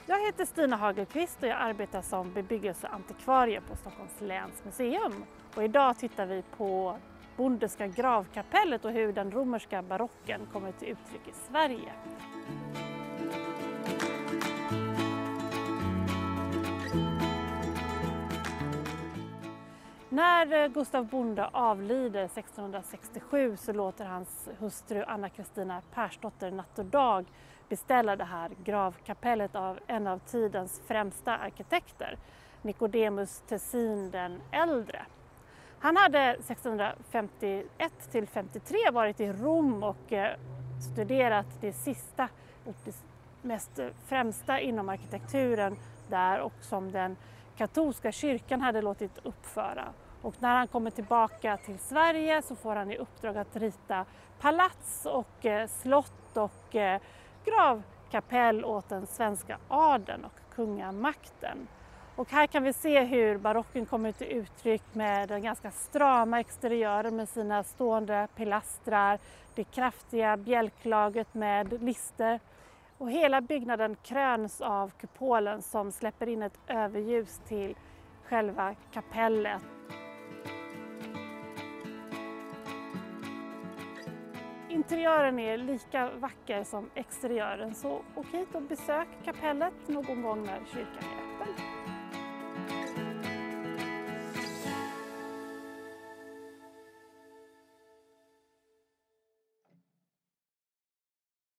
Jag heter Stina Hagelqvist och jag arbetar som bebyggelseantikvarie på Stockholms läns museum. Och idag tittar vi på Bondeska gravkapellet och hur den romerska barocken kommer till uttryck i Sverige. När Gustav Bonde avlider 1667 så låter hans hustru Anna-Kristina Persdotter natt och dag beställa det här gravkapellet av en av tidens främsta arkitekter, Nicodemus Tessin den äldre. Han hade 1651 till 53 varit i Rom och studerat det sista och det mest främsta inom arkitekturen där och som den katolska kyrkan hade låtit uppföra. Och när han kommer tillbaka till Sverige så får han i uppdrag att rita palats och slott och gravkapell åt den svenska adeln och kungamakten. Och här kan vi se hur barocken kommer till uttryck med den ganska strama exteriören med sina stående pilastrar, det kraftiga bjälklaget med lister. Och hela byggnaden kröns av kupolen som släpper in ett överljus till själva kapellet. Interiören är lika vacker som exteriören, så åk hit och besök kapellet någon gång när kyrkan är öppen.